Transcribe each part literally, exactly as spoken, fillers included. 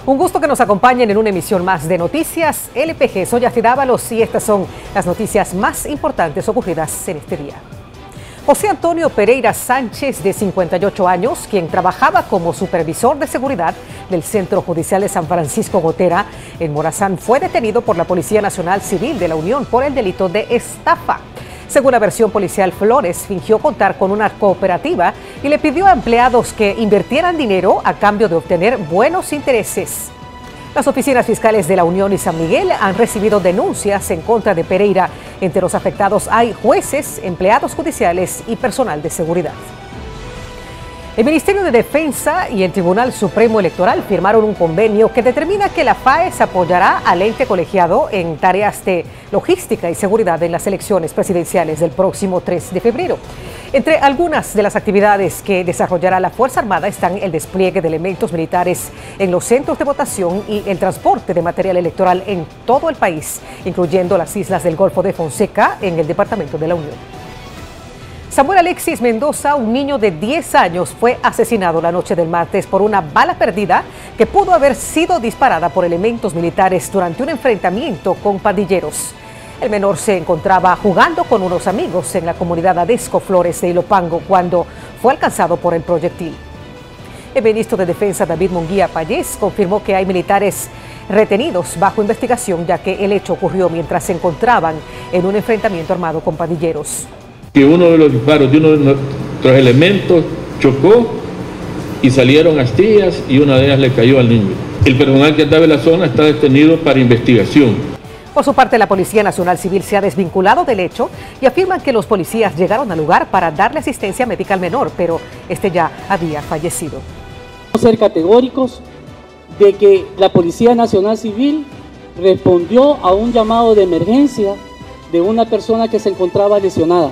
Un gusto que nos acompañen en una emisión más de Noticias L P G. Soy Yafid Ábalos y estas son las noticias más importantes ocurridas en este día. José Antonio Pereira Sánchez, de cincuenta y ocho años, quien trabajaba como supervisor de seguridad del Centro Judicial de San Francisco Gotera en Morazán, fue detenido por la Policía Nacional Civil de la Unión por el delito de estafa. Según la versión policial, Flores fingió contar con una cooperativa y le pidió a empleados que invirtieran dinero a cambio de obtener buenos intereses. Las oficinas fiscales de la Unión y San Miguel han recibido denuncias en contra de Pereira. Entre los afectados hay jueces, empleados judiciales y personal de seguridad. El Ministerio de Defensa y el Tribunal Supremo Electoral firmaron un convenio que determina que la FAES apoyará al ente colegiado en tareas de logística y seguridad en las elecciones presidenciales del próximo tres de febrero. Entre algunas de las actividades que desarrollará la Fuerza Armada están el despliegue de elementos militares en los centros de votación y el transporte de material electoral en todo el país, incluyendo las islas del Golfo de Fonseca en el Departamento de la Unión. Samuel Alexis Mendoza, un niño de diez años, fue asesinado la noche del martes por una bala perdida que pudo haber sido disparada por elementos militares durante un enfrentamiento con pandilleros. El menor se encontraba jugando con unos amigos en la comunidad Adesco Flores de Ilopango cuando fue alcanzado por el proyectil. El ministro de Defensa, David Munguía Payés, confirmó que hay militares retenidos bajo investigación, ya que el hecho ocurrió mientras se encontraban en un enfrentamiento armado con pandilleros. Que uno de los disparos de uno de nuestros elementos chocó y salieron astillas y una de ellas le cayó al niño. El personal que estaba en la zona está detenido para investigación. Por su parte, la Policía Nacional Civil se ha desvinculado del hecho y afirman que los policías llegaron al lugar para darle asistencia médica al menor, pero este ya había fallecido. Ser categóricos de que la Policía Nacional Civil respondió a un llamado de emergencia de una persona que se encontraba lesionada.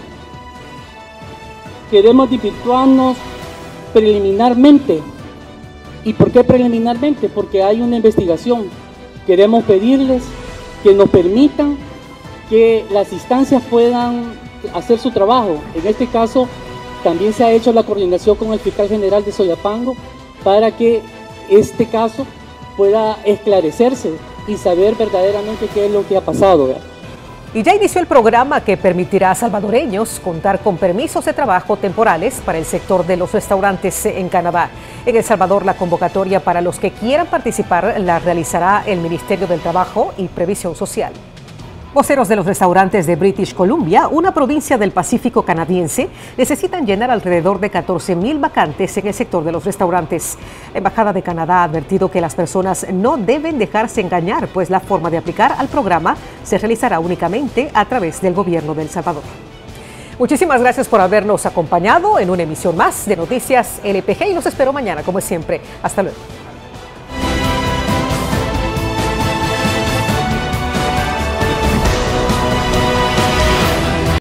Queremos desvirtuarnos preliminarmente. ¿Y por qué preliminarmente? Porque hay una investigación. Queremos pedirles que nos permitan que las instancias puedan hacer su trabajo. En este caso, también se ha hecho la coordinación con el fiscal general de Soyapango para que este caso pueda esclarecerse y saber verdaderamente qué es lo que ha pasado, ¿verdad? Y ya inició el programa que permitirá a salvadoreños contar con permisos de trabajo temporales para el sector de los restaurantes en Canadá. En El Salvador, la convocatoria para los que quieran participar la realizará el Ministerio del Trabajo y Previsión Social. Voceros de los restaurantes de British Columbia, una provincia del Pacífico canadiense, necesitan llenar alrededor de catorce mil vacantes en el sector de los restaurantes. La Embajada de Canadá ha advertido que las personas no deben dejarse engañar, pues la forma de aplicar al programa se realizará únicamente a través del gobierno de El Salvador. Muchísimas gracias por habernos acompañado en una emisión más de Noticias L P G y los espero mañana, como siempre. Hasta luego.